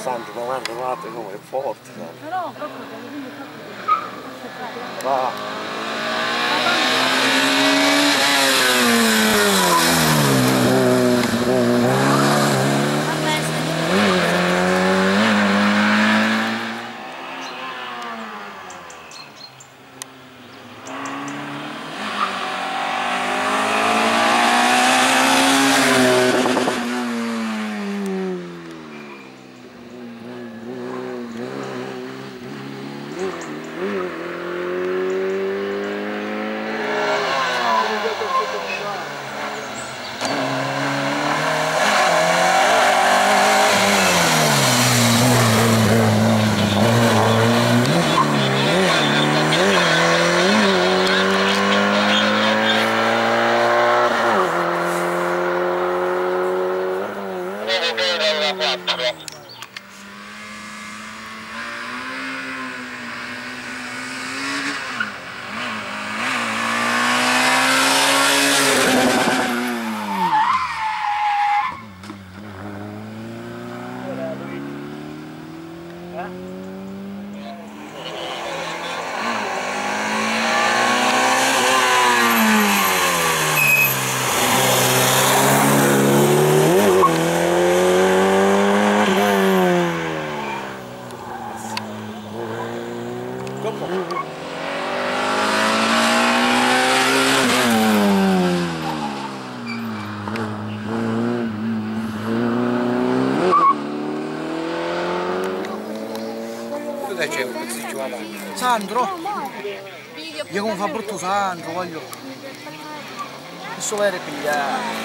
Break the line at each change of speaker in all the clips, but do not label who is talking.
Sandro, ma guarda, guarda come è forte, Sandro.
No, proprio, quindi proprio.
Va.
Sandro, io come fa brutto Sandro, voglio questo vero pigliare.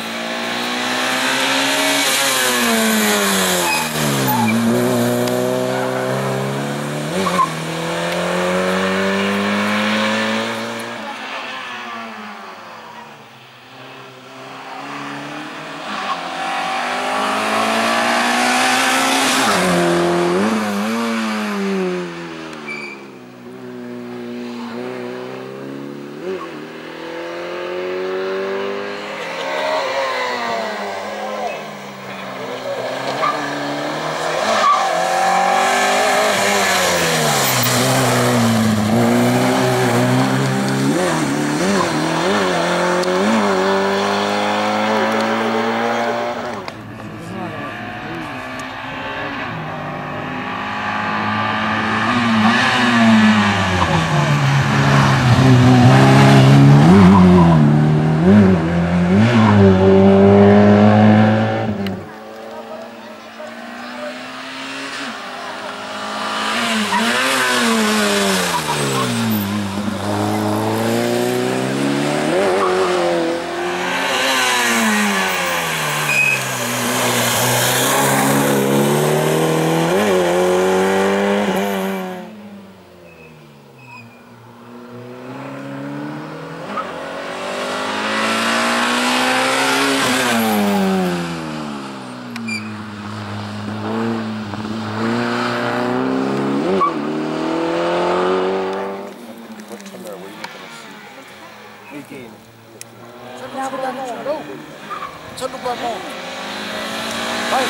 Vai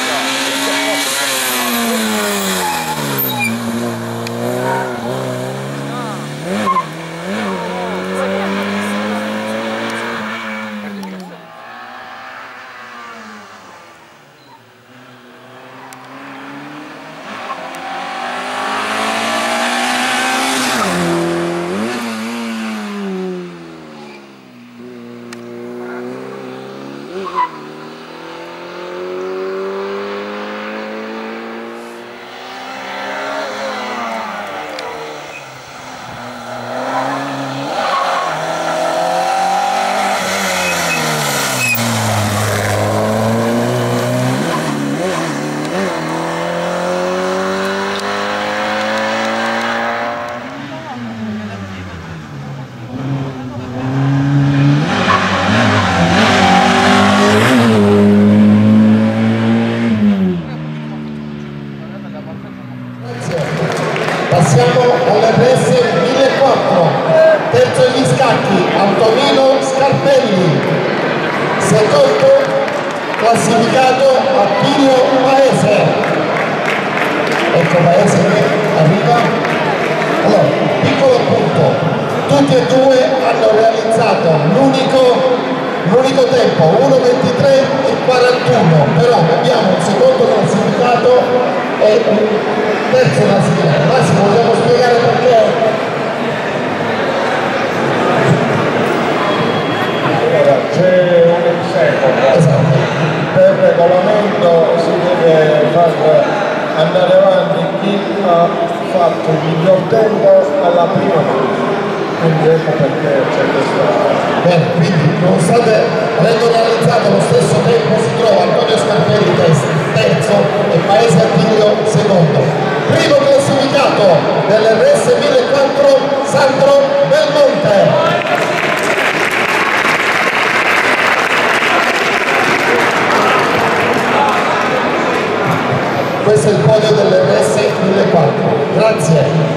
Passiamo all'RS 1004, terzo agli scacchi Antonino Scarpelli, secondo classificato Attilio Paese. ecco Paese che arriva. Allora, piccolo appunto, tutti e due hanno realizzato l'unico tempo, 1:23 e 41, però abbiamo un secondo classificato e un terzo classificato. Massimo, vogliamo spiegare perché?
C'è un execo,
Esatto.
per regolamento si deve far andare avanti chi ha fatto il miglior tempo alla prima mano, quindi ecco perché c'è questo.
Bene, quindi nonostante avendo realizzato lo stesso tempo si trova Antonio Scarpelli terzo e Paese Attilio secondo. Primo classificato dell'RS 1004 Sandro Belmonte. Questo è il podio dell'RS 1004. Grazie.